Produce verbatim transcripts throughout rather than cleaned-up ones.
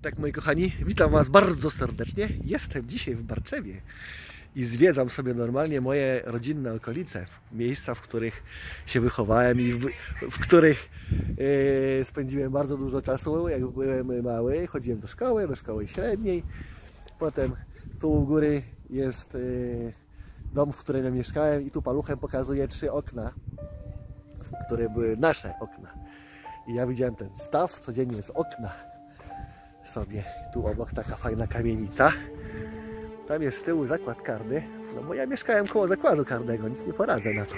Tak, moi kochani, witam Was bardzo serdecznie. Jestem dzisiaj w Barczewie i zwiedzam sobie normalnie moje rodzinne okolice, miejsca, w których się wychowałem i w, w których yy, spędziłem bardzo dużo czasu, jak byłem mały. Chodziłem do szkoły, do szkoły średniej. Potem tu u góry jest yy, dom, w którym ja mieszkałem i tu paluchem pokazuję trzy okna, które były nasze okna. I ja widziałem ten staw, codziennie z okna sobie. Tu obok taka fajna kamienica. Tam jest z tyłu zakład karny. No bo ja mieszkałem koło zakładu karnego, nic nie poradzę na to.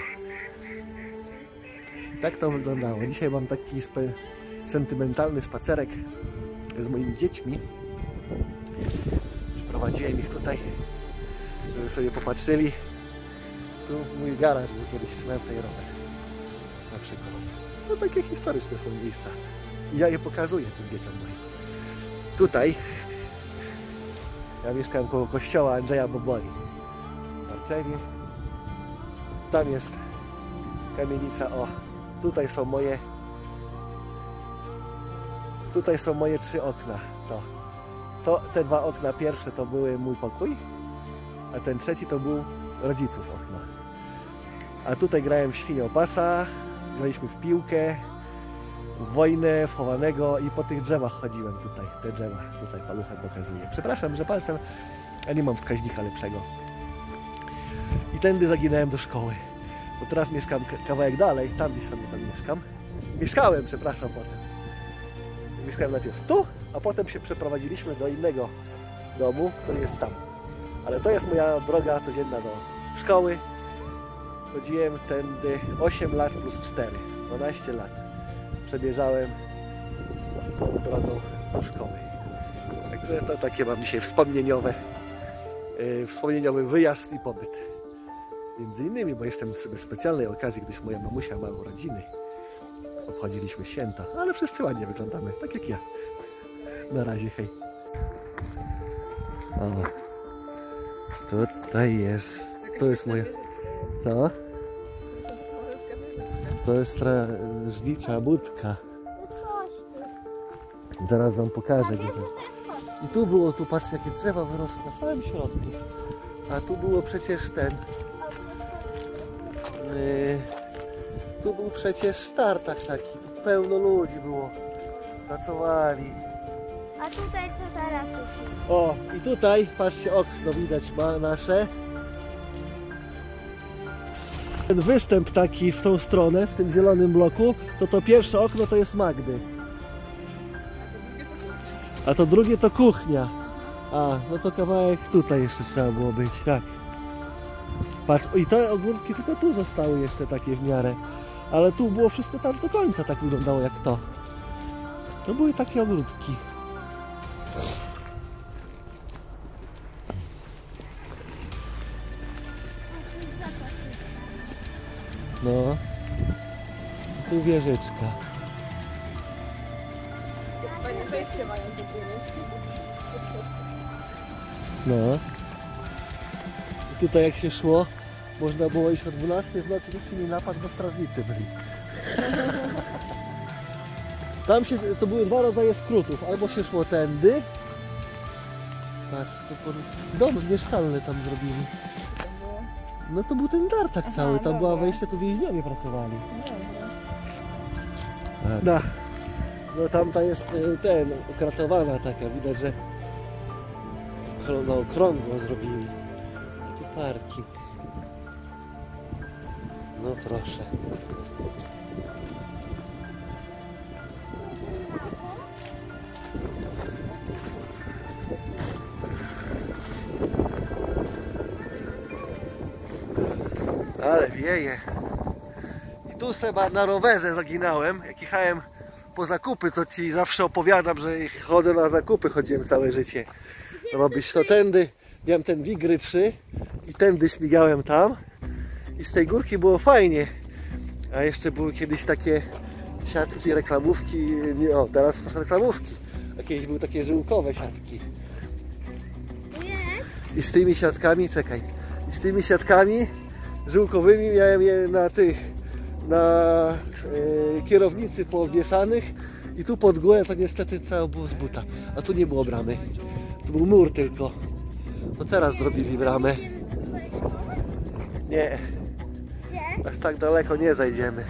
I tak to wyglądało. Dzisiaj mam taki sentymentalny spacerek z moimi dziećmi. Przyprowadziłem ich tutaj, żeby sobie popatrzyli. Tu mój garaż był kiedyś, trzymałem tutaj rower. Na przykład. No takie historyczne są miejsca. I ja je pokazuję tym dzieciom moim. Tutaj ja mieszkałem koło kościoła Andrzeja Boboli w Barczewie. Tam jest kamienica. O, tutaj są moje tutaj są moje trzy okna. To, to te dwa okna pierwsze to były mój pokój, a ten trzeci to był rodziców okno. A tutaj grałem w świniopasa, graliśmy w piłkę, w wojnę, w chowanego i po tych drzewach chodziłem tutaj. Te drzewa tutaj paluchem pokazuję. Przepraszam, że palcem, a nie mam wskaźnika lepszego. I tędy zaginąłem do szkoły. Bo teraz mieszkam kawałek dalej, tam gdzieś sobie tam mieszkam. Mieszkałem, przepraszam, potem. Mieszkałem najpierw tu, a potem się przeprowadziliśmy do innego domu, który jest tam. Ale to jest moja droga codzienna do szkoły. Chodziłem tędy osiem lat plus cztery, dwanaście lat. Przebieżałem tą drogą do szkoły. Także to takie mam dzisiaj wspomnieniowe, yy, wspomnieniowy wyjazd i pobyt. Między innymi, bo jestem sobie specjalnej okazji, gdyż moja mamusia ma urodziny. Obchodziliśmy święta, ale wszyscy ładnie wyglądamy, tak jak ja. Na razie, hej. O, tutaj jest, to jest moja... Co? To jest strażnicza budka. Zaraz wam pokażę. Gdzie to. I tu było, tu patrzcie jakie drzewa wyrosły na samym środku. A tu było przecież ten... Yy, tu był przecież tartak taki. Tu pełno ludzi było. Pracowali. A tutaj co teraz już? O, i tutaj, patrzcie, okno widać ma nasze. Ten występ taki w tą stronę, w tym zielonym bloku, to to pierwsze okno to jest Magdy. A to drugie to kuchnia. A, no to kawałek tutaj jeszcze trzeba było być, tak. Patrz, i te ogródki tylko tu zostały jeszcze takie w miarę. Ale tu było wszystko tam do końca, tak wyglądało jak to. To były takie ogródki. No, tu wieżyczka. Fajne wejście mają do góry. No. I tutaj jak się szło, można było iść o dwunastej w nocy, nikt nie napadł, bo strażnicy byli. Tam się, to były dwa rodzaje skrótów. Albo się szło tędy. Patrz, to pod... dom mieszkalny tam zrobili. No to był ten tartak cały, tam dobra. Była wejście, tu więźniowie pracowali. No, no tamta jest ten, okratowana taka, widać, że no, okrągło zrobili. I tu parking. No proszę. Ale wieje. I tu Seba na rowerze zaginałem, jak jechałem po zakupy, co ci zawsze opowiadam, że chodzę na zakupy, chodziłem całe życie robić to tędy. Miałem ten Wigry trzy i tędy śmigałem tam i z tej górki było fajnie. A jeszcze były kiedyś takie siatki, reklamówki, nie, o teraz masz reklamówki, a kiedyś były takie żyłkowe siatki. I z tymi siatkami, czekaj, i z tymi siatkami żyłkowymi miałem je na tych, na e, kierownicy powieszanych I tu pod górę to niestety trzeba było z buta. A tu nie było bramy. Tu był mur tylko. No teraz zrobili bramę. Nie. Aż tak daleko nie zajdziemy.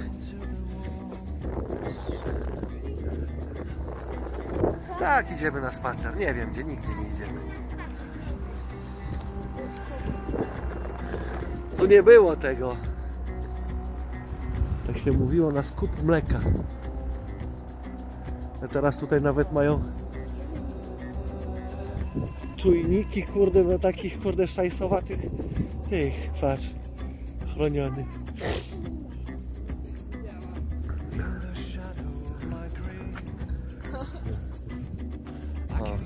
Tak, idziemy na spacer. Nie wiem gdzie, nigdzie nie idziemy. Tu nie było tego. Tak się mówiło, na skup mleka. A teraz tutaj nawet mają czujniki, kurde, na takich, kurde, szajsowatych tych, patrz, chronionych. O.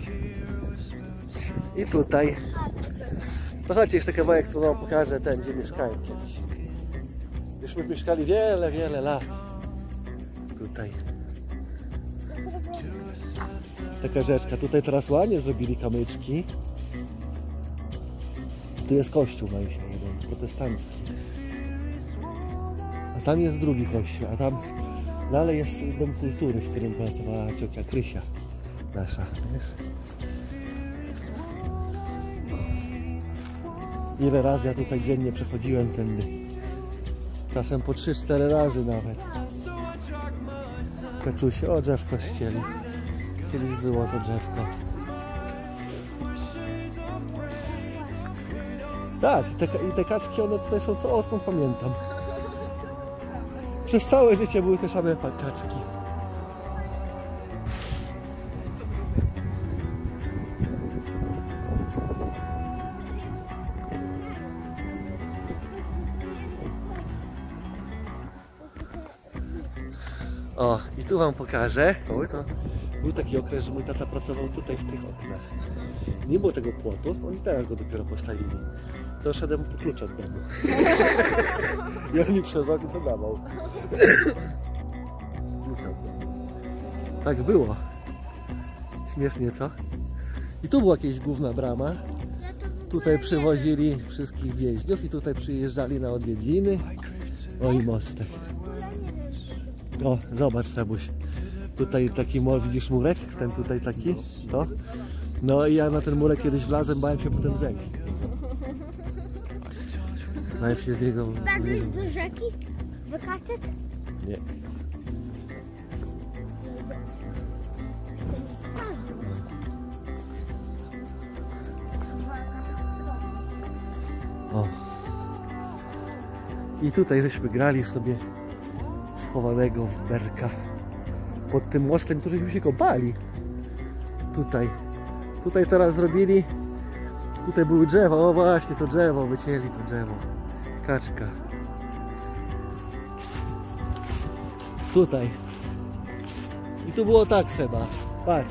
I tutaj. No chodźcie, jeszcze kawałek, tu wam pokażę ten, gdzie mieszkałem kiedyś. Myśmy mieszkali wiele, wiele lat. Tutaj. Taka rzeczka. Tutaj teraz ładnie zrobili kamyczki. Tu jest kościół, mają się jeden, protestancki. A tam jest drugi kościół, a tam dalej jest dom kultury, w którym pracowała ciocia Krysia nasza. Wiesz? Ile razy ja tutaj dziennie przechodziłem tędy. Czasem po trzy cztery razy nawet. Kaczusie, o drzewko ścieli. Kiedyś było to drzewko. Tak, i te, i te kaczki, one tutaj są co odkąd pamiętam. Przez całe życie były te same kaczki. O, i tu wam pokażę. O, to był taki okres, że mój tata pracował tutaj w tych oknach. Nie było tego płotu, oni teraz go dopiero postawili. To szedłem po klucz od domu. I oni przez okno to dawał. Klucz od domu. Tak było. Śmiesznie, co? I tu była jakaś główna brama. Tutaj przywozili wszystkich więźniów i tutaj przyjeżdżali na odwiedziny. O, i mostek. O, zobacz, Sebuś. Tutaj taki, widzisz murek? Ten tutaj taki? To? No i ja na ten murek kiedyś wlazłem, bałem się potem zejść. Najpierw się z niego... Spadłeś do rzeki? Wykaczek? Nie. O. I tutaj żeśmy grali sobie schowanego w berka pod tym mostem, któryśmy się kąpali. Tutaj. Tutaj teraz zrobili. Tutaj były drzewa. O właśnie, to drzewo. Wycięli to drzewo. Kaczka. Tutaj. I tu było tak, Seba. Patrz.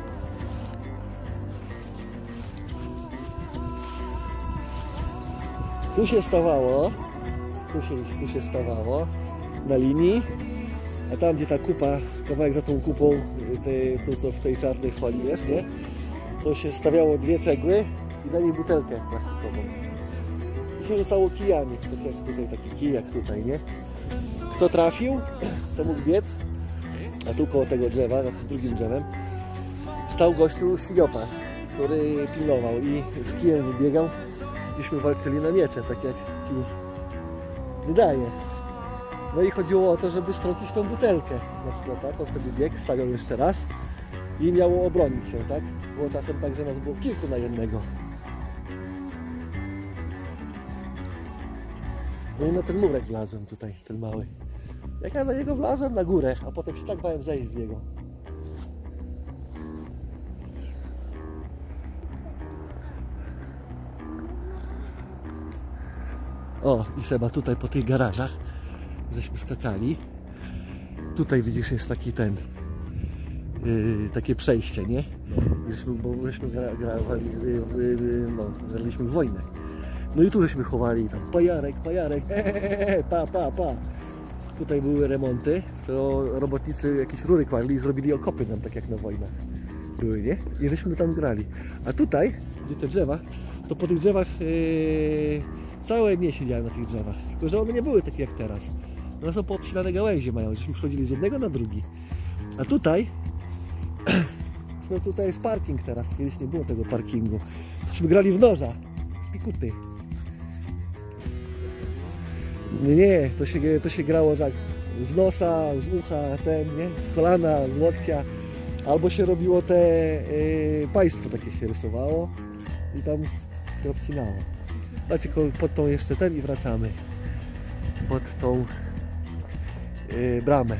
Tu się stawało. Tu się, tu się stawało. Na linii. A tam, gdzie ta kupa, kawałek za tą kupą, te, co, co w tej czarnej folii jest, nie? To się stawiało dwie cegły i na niej butelkę plastikową. I się rzucało kijami, tak jak tutaj, taki kij jak tutaj, nie? Kto trafił, to mógł biec, a tu koło tego drzewa, nad tym drugim drzewem, stał gościu świniopas, który pilnował i z kijem wybiegał. Myśmy walczyli na miecze, tak jak ci wydaje. No i chodziło o to, żeby strącić tą butelkę. Na przykład tak, on wtedy biegł, stawiał jeszcze raz i miało obronić się, tak? Było czasem tak, że nas było kilku na jednego. No i na ten murek wlazłem tutaj, ten mały. Jak ja na niego wlazłem na górę, a potem się tak bałem zejść z niego. O, i Seba, tutaj po tych garażach żeśmy skakali. Tutaj widzisz, jest taki ten yy, takie przejście, nie? Żeśmy, bo żeśmy gra, grali, yy, yy, no, graliśmy w wojnę. No i tu żeśmy chowali tam pajarek, pajarek, eee, pa, pa, pa. Tutaj były remonty, to robotnicy jakieś rury kładli i zrobili okopy nam, tak jak na wojnach były, nie? I żeśmy tam grali. A tutaj, gdzie te drzewa, to po tych drzewach yy, całe dnie siedziałem na tych drzewach. Tylko że one nie były takie jak teraz. One są poobcinane gałęzie mają, żeśmy przechodzili z jednego na drugi. A tutaj No tutaj jest parking teraz, kiedyś nie było tego parkingu. Myśmy grali w noża, w pikuty. Nie, nie, to się, to się grało tak z nosa, z ucha, ten, nie? Z kolana, z łokcia. Albo się robiło te yy, państwo takie się rysowało i tam się obcinało. Znaczy pod tą jeszcze ten i wracamy. Pod tą yy, bramę.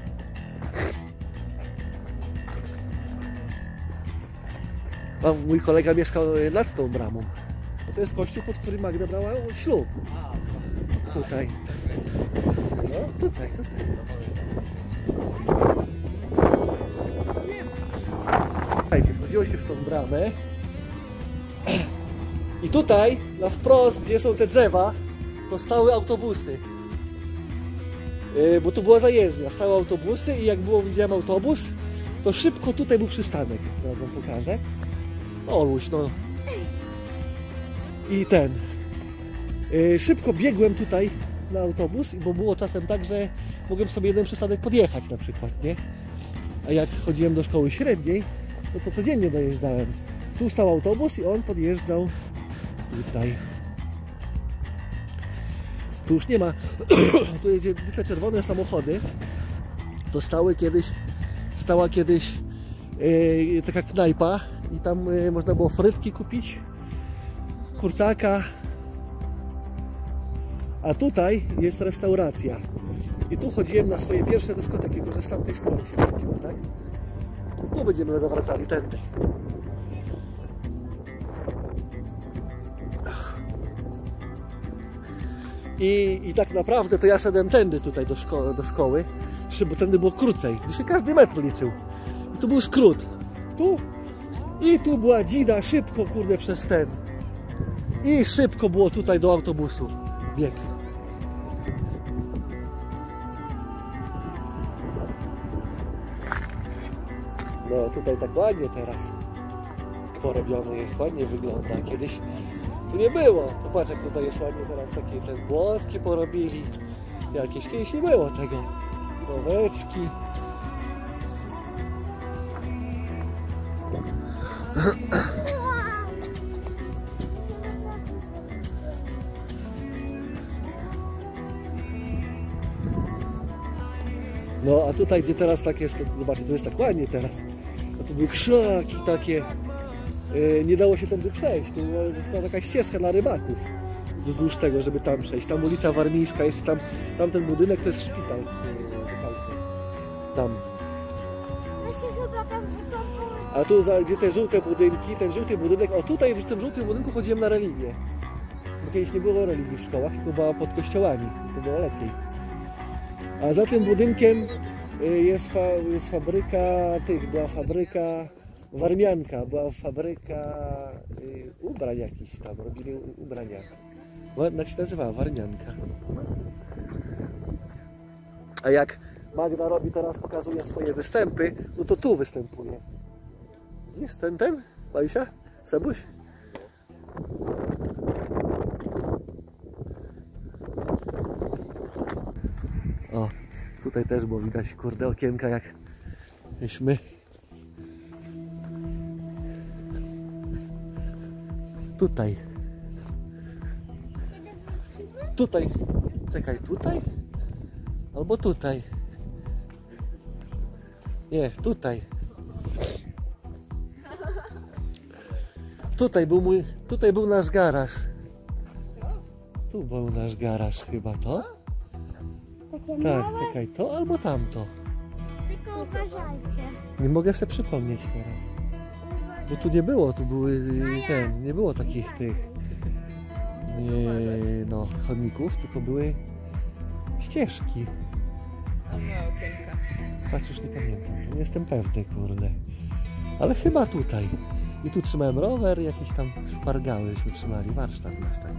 A mój kolega mieszkał nad tą bramą. To jest kościół, pod którym Magda brała ślub. Tutaj. No, tutaj, tutaj. Słuchajcie, wchodziło się w tą bramę. I tutaj, na wprost, gdzie są te drzewa, to stały autobusy. Yy, bo tu była zajezdnia, stały autobusy i jak było, widziałem autobus, to szybko tutaj był przystanek. Teraz wam pokażę. Oluś, no. I ten. Yy, szybko biegłem tutaj na autobus, bo było czasem tak, że mogłem sobie jeden przystanek podjechać na przykład, nie? A jak chodziłem do szkoły średniej, no to codziennie dojeżdżałem. Tu stał autobus i on podjeżdżał tutaj. Tu już nie ma. Tu jest te czerwone samochody. To stały kiedyś, stała kiedyś yy, taka knajpa i tam yy, można było frytki kupić, kurczaka. A tutaj jest restauracja. I tu chodziłem na swoje pierwsze dyskoteki, tylko że z tamtej strony się chodziło, tak? Tu będziemy zawracali tędy. I, I tak naprawdę to ja szedłem tędy tutaj do, szko do szkoły, bo tędy było krócej. I się każdy metr liczył. I tu był skrót. Tu i tu była dzida, szybko kurde przez ten. I szybko było tutaj do autobusu. Bieg. No tutaj tak ładnie teraz porobione jest, ładnie wygląda. Kiedyś tu nie było. Popatrz jak tutaj jest ładnie teraz takie te błotki porobili. Jakieś kiedyś nie było tego. Roweczki. No a tutaj gdzie teraz tak jest, zobaczcie, to jest tak ładnie teraz. A tu były krzaki takie. Yy, nie dało się tędy przejść. Tu była taka ścieżka dla rybaków wzdłuż tego, żeby tam przejść. Tam ulica Warmińska jest, tam, tam ten budynek to jest szpital. Yy, tam. A tu za, gdzie te żółte budynki, ten żółty budynek, o tutaj w tym żółtym budynku chodziłem na religię. Bo kiedyś nie było religii w szkołach, tylko była pod kościołami. To było lepiej. A za tym budynkiem jest, fa, jest fabryka tych, była fabryka Warmianka, była fabryka y, ubrań jakichś tam, robili ubrania. Jak się nazywała? Warmianka. A jak Magda robi teraz, pokazuje swoje występy, no to tu występuje. Widzisz ten, ten? Majusia? Sebuś? O, tutaj też było widać, kurde, okienka jak myśmy. Tutaj. Tutaj. Czekaj, tutaj? Albo tutaj. Nie, tutaj. Tutaj był mój, tutaj był nasz garaż. Tu był nasz garaż chyba, to? Takie Tak, małe, czekaj, to albo tamto. tylko uważajcie. Nie mogę sobie przypomnieć teraz. Bo tu nie było, tu były ten, nie było takich tych nie, no, chodników, tylko były ścieżki. A ma okienka. Patrz, już nie pamiętam, nie jestem pewny, kurde. Ale chyba tutaj. I tu trzymałem rower, jakieś tam szpargałyśmy trzymali, warsztat nasz taki.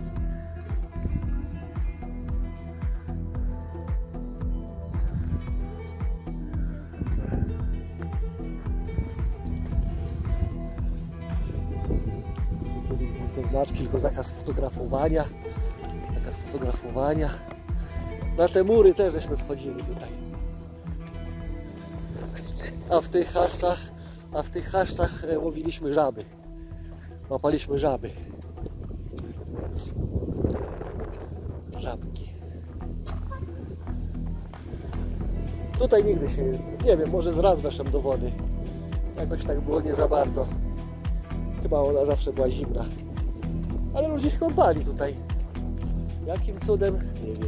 Tylko znaczki, tylko zakaz fotografowania. Zakaz fotografowania. Na te mury też żeśmy wchodzili tutaj. A w tych haszczach a w tych chaszczach e, łowiliśmy żaby. Łapaliśmy żaby. Żabki. Tutaj nigdy się, nie wiem, może z raz weszłem do wody. Jakoś tak było nie za bardzo. Chyba ona zawsze była zimna. Ale ludzie się kąpali tutaj. Jakim cudem? Nie wiem.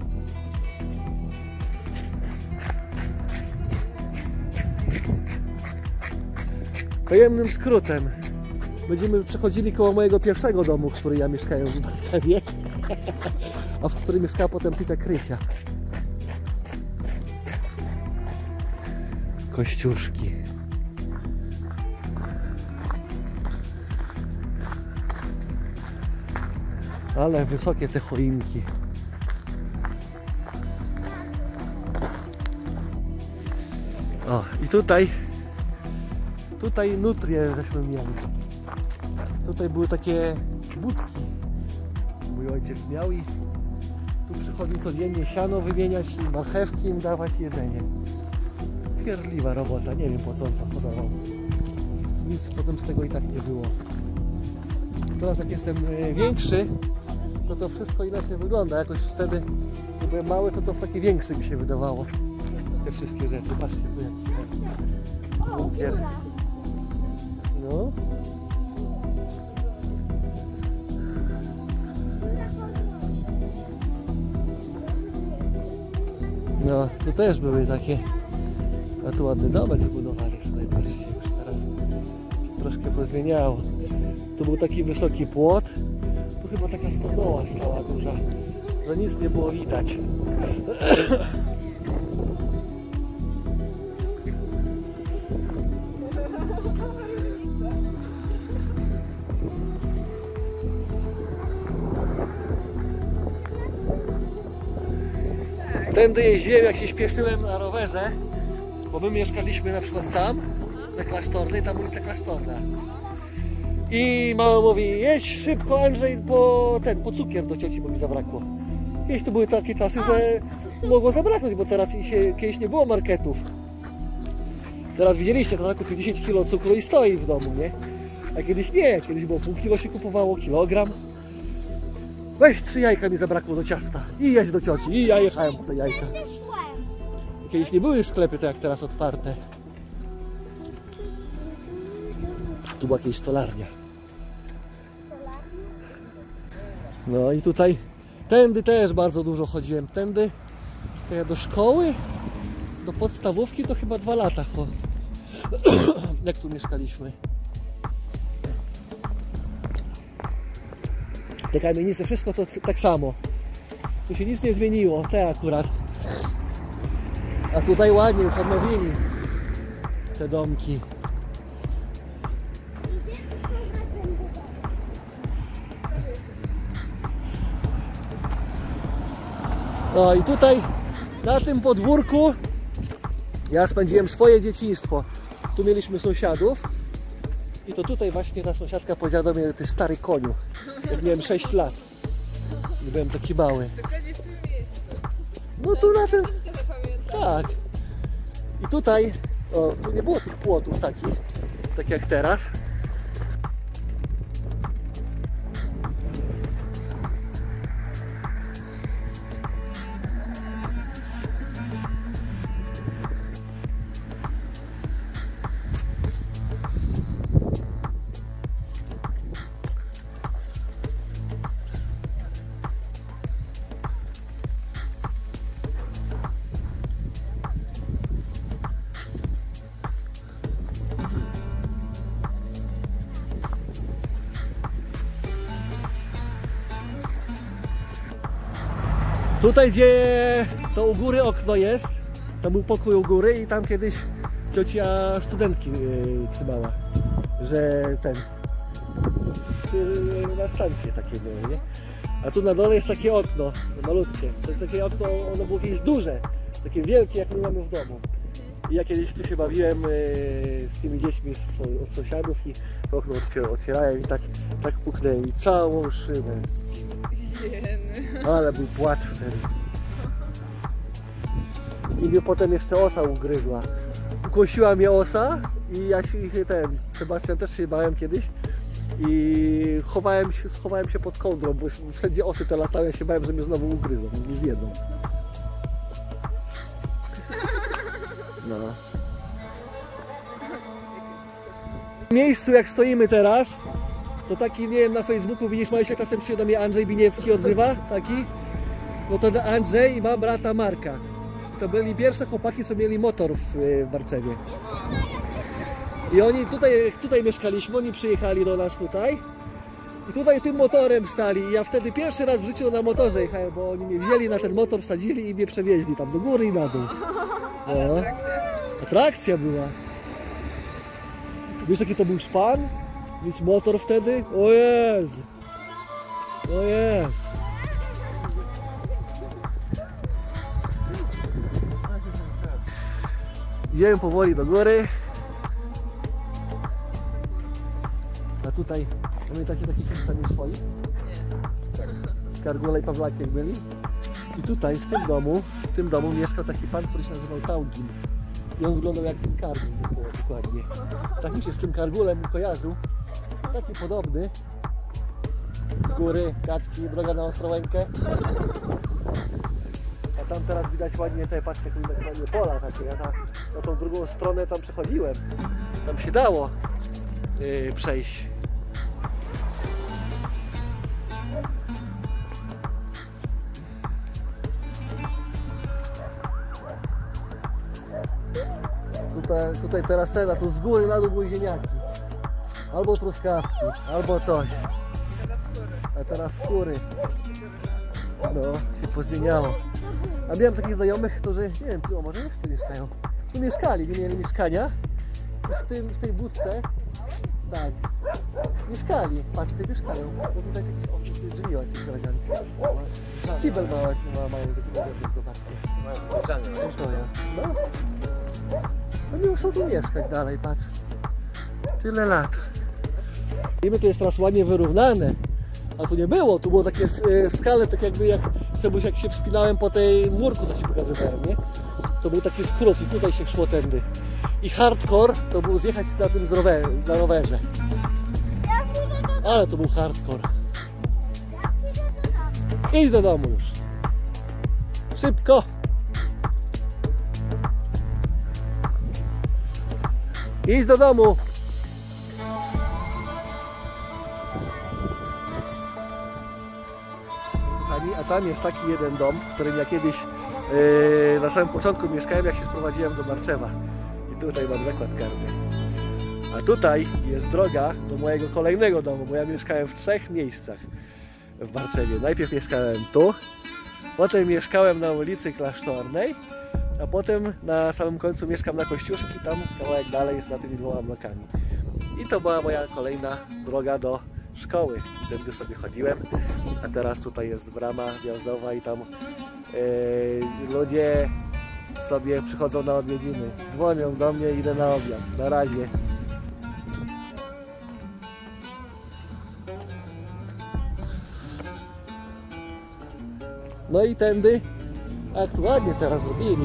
Pojemnym skrótem. Będziemy przechodzili koło mojego pierwszego domu, w którym ja mieszkałem w Barcewie. A w którym mieszkała potem ciocia Krysia. Kościuszki. Ale wysokie te choinki. O, i tutaj tutaj nutrię żeśmy mieli. Tutaj były takie budki. Mój ojciec miał i tu przychodził codziennie siano wymieniać i marchewki im dawać, jedzenie. Pierdliwa robota, nie wiem po co on to podawał. Nic potem z tego i tak nie było. Teraz jak jestem większy, to to wszystko inaczej wygląda. Jakoś wtedy, jak byłem mały, to to takie większe mi się wydawało. Te wszystkie rzeczy. Patrzcie tu jaki bunkier. No. No, tu też były takie. A tu ładny domek wybudowali sobie, patrzcie, już teraz troszkę pozmieniało. Tu był taki wysoki płot. Tu chyba taka stodoła stała duża, że nic nie było widać. Tędy jeździłem, jak się śpieszyłem na rowerze, bo my mieszkaliśmy na przykład tam, na Klasztornej, tam ulica Klasztorna. I mama mówi, jedź szybko Andrzej, po ten, po cukier do cioci, bo mi zabrakło. Kiedyś to były takie czasy, że mogło zabraknąć, bo teraz się, kiedyś nie było marketów. Teraz widzieliście, to kupił dziesięć kilo cukru i stoi w domu, nie? A kiedyś nie, kiedyś było pół kilo się kupowało, kilogram. Weź trzy jajka mi zabrakło do ciasta i jedź do cioci. I ja jechałem po te jajka. Kiedyś nie były sklepy tak jak teraz otwarte. Tu była jakieś stolarnia. No i tutaj tędy też bardzo dużo chodziłem. Tędy to ja do szkoły, do podstawówki to chyba dwa lata. Jak tu mieszkaliśmy. Te kamienice, wszystko to tak samo. Tu się nic nie zmieniło, te akurat. A tutaj ładnie już odnowili te domki. No i tutaj na tym podwórku ja spędziłem swoje dzieciństwo. Tu mieliśmy sąsiadów i to tutaj właśnie ta sąsiadka powiedziała do mnie, że ty stary koniu, jak miałem sześć lat. I byłem taki mały. Dokładnie w tym miejscu. No tu na tym. Życie zapamiętam. Tak. I tutaj, o, tu nie było tych płotów takich, tak jak teraz. Tutaj gdzie to u góry okno jest, to był pokój u góry i tam kiedyś ciocia studentki yy, trzymała, że ten, yy, na stacje takie były, nie? A tu na dole jest takie okno, malutkie, to jest takie okno, ono było kiedyś duże, takie wielkie jak my mamy w domu. I ja kiedyś tu się bawiłem yy, z tymi dziećmi z, od sąsiadów i to okno otwierałem i tak, tak puknęłem i całą szybę. Ale był płacz wtedy. I mnie potem jeszcze osa ugryzła. Ukąsiła mnie osa i ja się ten, Sebastian też się bałem kiedyś i chowałem się, schowałem się pod kołdrą, bo wszędzie osy te latały, ja się bałem, że mnie znowu ugryzą, mnie zjedzą. No. W miejscu jak stoimy teraz, to taki, nie wiem, na Facebooku widzisz, ma się czasem się do mnie Andrzej Biniecki odzywa, taki. No to Andrzej ma brata Marka. To byli pierwsze chłopaki, co mieli motor w, w Barczewie. I oni tutaj, tutaj mieszkaliśmy, oni przyjechali do nas tutaj. I tutaj tym motorem stali. I ja wtedy pierwszy raz w życiu na motorze jechałem, bo oni mnie wzięli na ten motor, wsadzili i mnie przewieźli tam do góry i na dół. No. Atrakcja była. Wiesz jaki to był szpan? Mieć motor wtedy? O Jezu! O Jezu! Idziemy powoli do góry. A tutaj pamiętacie takich historii swoich? Nie. Kargula i Pawlakiek byli. I tutaj w tym domu, w tym domu mieszka taki pan, który się nazywał Taugin. I on wyglądał jak ten kargul dokładnie. Tak mi się z tym kargulem kojarzył. Taki podobny. Góry, kaczki, droga na Ostrołękę. A tam teraz widać ładnie te, patrzcie, jak widać ładnie pola takie. Ja na, na tą drugą stronę tam przechodziłem. Tam się dało yy, przejść. Tutaj, tutaj teraz ten, a tu z góry na dół były ziemniaki. Albo truskawki, albo coś. A teraz skóry. No, się pozmieniało. A miałem takich znajomych, którzy, nie wiem, tu może jeszcze mieszkają. Tu mieszkali, nie mieli mieszkania. I w, tym, w tej budce, tak, mieszkali. Patrz, tutaj mieszkają. Bo widać jakieś drzwi jakieś eleganckie. Kibel ma, ma, mają takie no. Oni muszą tu mieszkać dalej, patrz. Tyle lat. I my to jest teraz ładnie wyrównane. A tu nie było, tu było takie skale, tak jakby jak sobie jak się wspinałem po tej murku, co ci pokazywałem, nie? To był taki skrót i tutaj się szło tędy. I hardcore to był zjechać na tym z rower, na rowerze. Ale to był hardcore. Idź do domu już. Szybko. Idź do domu. A tam jest taki jeden dom, w którym ja kiedyś yy, na samym początku mieszkałem, jak się sprowadziłem do Barczewa. I tutaj mam zakład karny. A tutaj jest droga do mojego kolejnego domu, bo ja mieszkałem w trzech miejscach w Barczewie. Najpierw mieszkałem tu, potem mieszkałem na ulicy Klasztornej, a potem na samym końcu mieszkam na Kościuszki, tam kawałek dalej za tymi dwoma blokami. I to była moja kolejna droga do szkoły. Tędy sobie chodziłem, a teraz tutaj jest brama wjazdowa i tam yy, ludzie sobie przychodzą na odwiedziny. Dzwonią do mnie, idę na obiad. Na razie. No i tędy, jak tu ładnie teraz robili.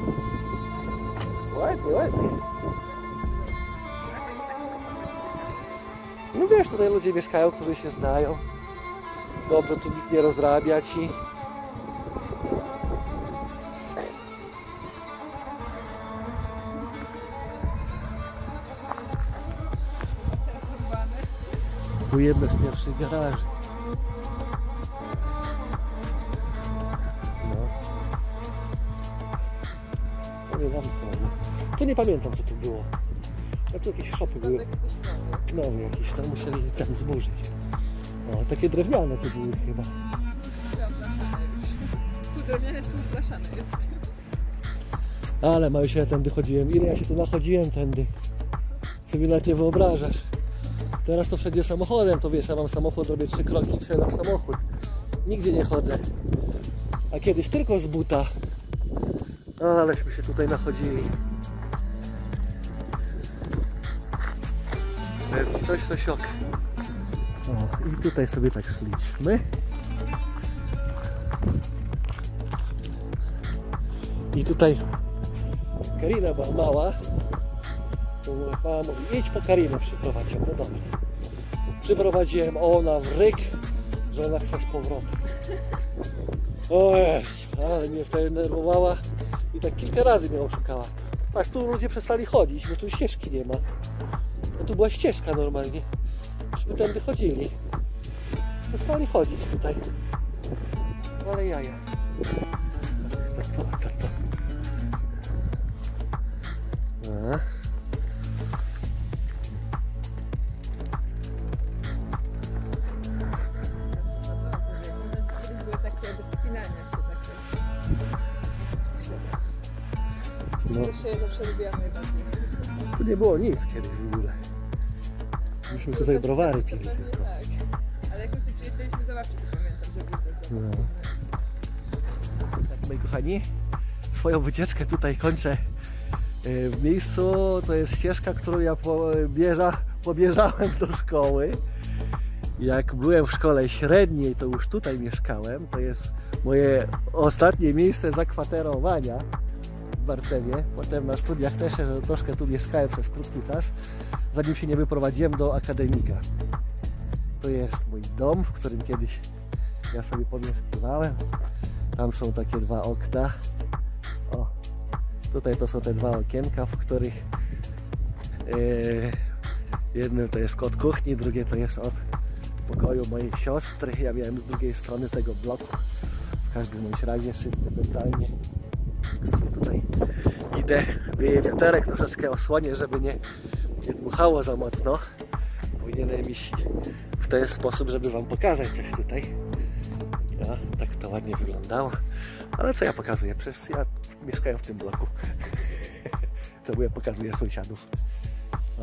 Ładnie, ładnie. No wiesz, tutaj ludzie mieszkają, którzy się znają. Dobrze, tu nikt nie rozrabia ci. Tu jedno z pierwszych garaży. No. To nie dawno. Tu nie pamiętam, co tu było. A tu jakieś szopy były. No jakieś tam musieli ten zburzyć. O, takie drewniane to były chyba. Tu drewniane, tu blaszane jest. Ale mały się, ja tędy chodziłem. Ile ja się tu nachodziłem tędy. Sobie nawet nie wyobrażasz. Teraz to wszędzie samochodem, to wiesz, ja mam samochód, robię trzy kroki i wsiadam w samochód. Nigdzie nie chodzę. A kiedyś tylko z buta. O, aleśmy się tutaj nachodzili. Coś, coś ok. O, i tutaj sobie tak szliśmy. I tutaj Karina była mała. To mama mówi, idź po Karinę przyprowadź ją. No dobra. Przyprowadziłem, a ona w ryk, że ona chce z powrotem. O Jezu, ale mnie wtedy nerwowała i tak kilka razy mnie oszukała. Tak, tu ludzie przestali chodzić, bo tu ścieżki nie ma. No tu była ścieżka normalnie, żeby tędy chodzili. Przestali chodzić tutaj. Ale jaja. Co to? Co to? A. Były takie do wspinania się takie. No. Jeszcze je zawsze lubiłam najbardziej. Tu nie było nic kiedyś w ogóle. Myśmy tutaj browary pili Pewnie tylko. tak. Ale jak my tu przyjeżdżaliśmy, zobaczcie, to pamiętam, że było to No. Tak, moi kochani, swoją wycieczkę tutaj kończę yy, w miejscu. To jest ścieżka, którą ja pobierza, pobieżałem do szkoły. Jak byłem w szkole średniej, to już tutaj mieszkałem. To jest moje ostatnie miejsce zakwaterowania w Barczewie. Potem na studiach też że troszkę tu mieszkałem przez krótki czas, zanim się nie wyprowadziłem do akademika. To jest mój dom, w którym kiedyś ja sobie pomieszkiwałem. Tam są takie dwa okna. O, tutaj to są te dwa okienka, w których yy, jednym to jest od kuchni, drugie to jest od pokoju mojej siostry. Ja miałem z drugiej strony tego bloku. W każdym bądź razie sentymentalnie sobie tutaj idę. Wieje wiaterek, troszeczkę osłonię, żeby nie, nie dmuchało za mocno. Powinienem iść w ten sposób, żeby wam pokazać coś tutaj. No, tak to ładnie wyglądało. Ale co ja pokazuję? Przecież ja mieszkałem w tym bloku. Co ja pokazuję sąsiadów. O.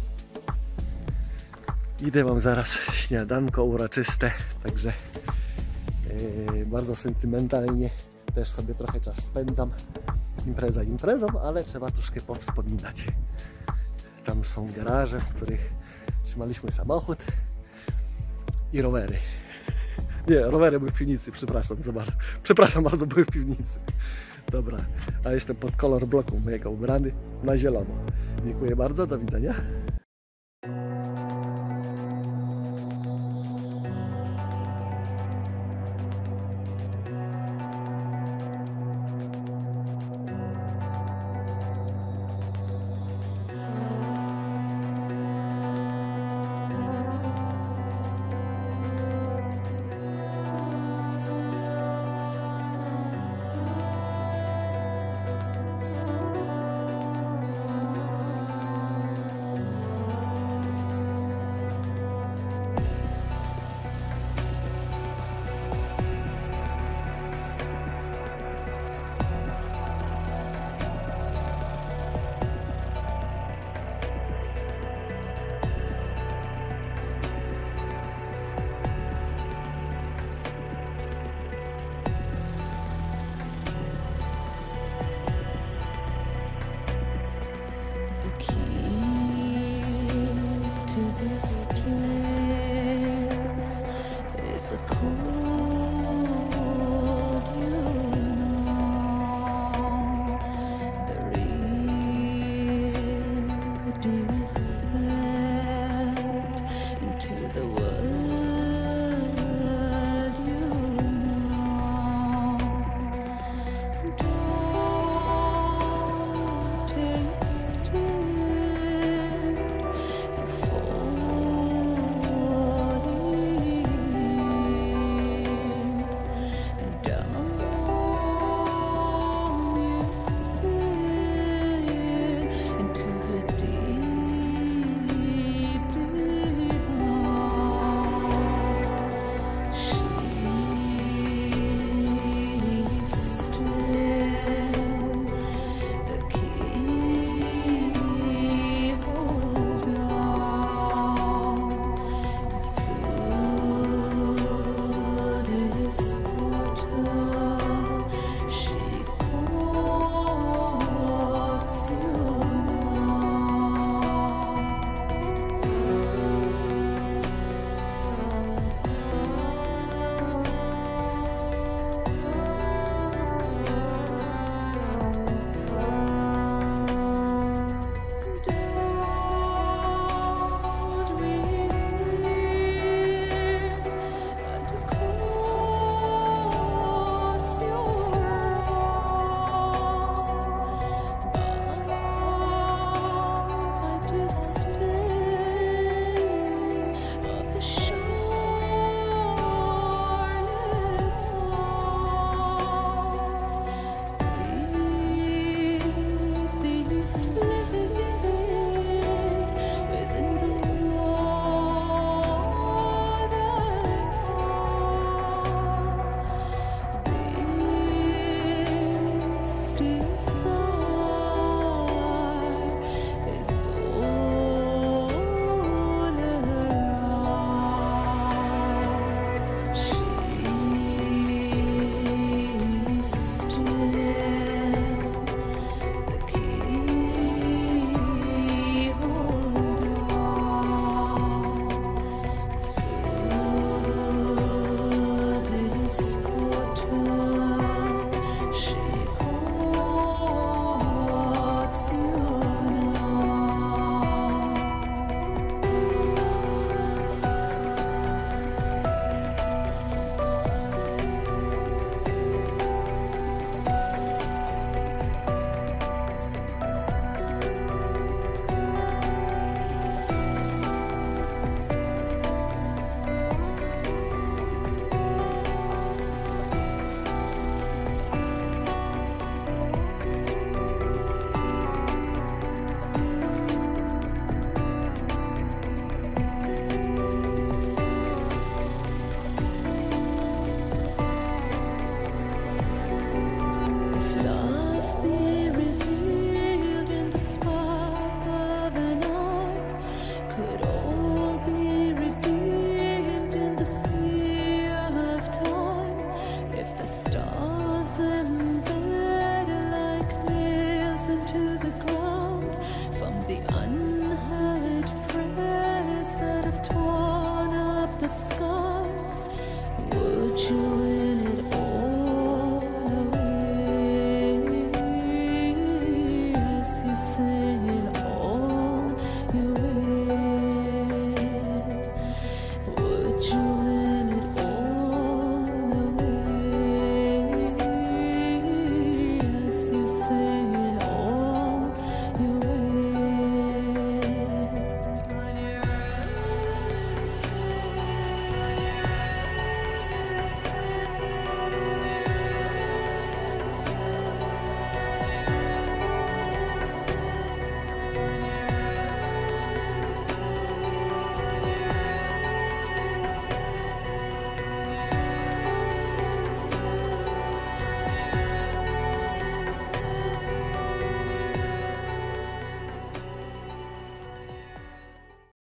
Idę wam zaraz śniadanko uroczyste, także yy, bardzo sentymentalnie też sobie trochę czas spędzam. Impreza imprezą, ale trzeba troszkę powspominać. Tam są garaże, w których trzymaliśmy samochód i rowery. Nie, rowery były w piwnicy, przepraszam, zobacz. Przepraszam bardzo, były w piwnicy. Dobra, a jestem pod kolor bloku mojego ubrany na zielono. Dziękuję bardzo, do widzenia.